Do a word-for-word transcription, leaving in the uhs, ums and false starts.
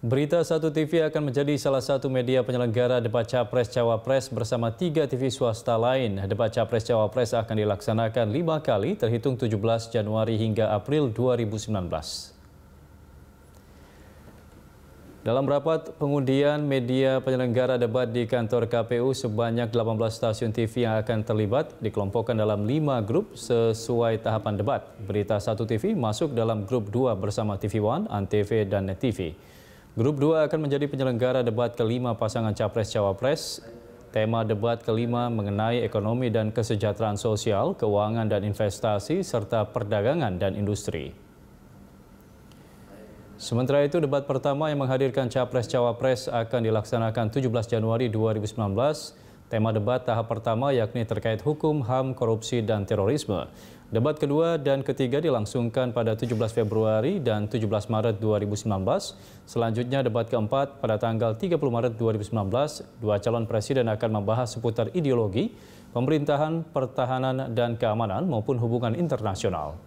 Berita Satu T V akan menjadi salah satu media penyelenggara debat Capres-Cawapres bersama tiga T V swasta lain. Debat Capres-Cawapres akan dilaksanakan lima kali terhitung tujuh belas Januari hingga April dua ribu sembilan belas. Dalam rapat pengundian media penyelenggara debat di kantor K P U, sebanyak delapan belas stasiun T V yang akan terlibat dikelompokkan dalam lima grup sesuai tahapan debat. Berita Satu T V masuk dalam grup dua bersama T V One, Antv, dan Net T V. Grup dua akan menjadi penyelenggara debat kelima pasangan Capres-Cawapres. Tema debat kelima mengenai ekonomi dan kesejahteraan sosial, keuangan dan investasi, serta perdagangan dan industri. Sementara itu, debat pertama yang menghadirkan Capres-Cawapres akan dilaksanakan tujuh belas Januari dua ribu sembilan belas. Tema debat tahap pertama yakni terkait hukum, H A M, korupsi, dan terorisme. Debat kedua dan ketiga dilangsungkan pada tujuh belas Februari dan tujuh belas Maret dua ribu sembilan belas. Selanjutnya debat keempat pada tanggal tiga puluh Maret dua ribu sembilan belas. Dua calon presiden akan membahas seputar ideologi, pemerintahan, pertahanan, dan keamanan maupun hubungan internasional.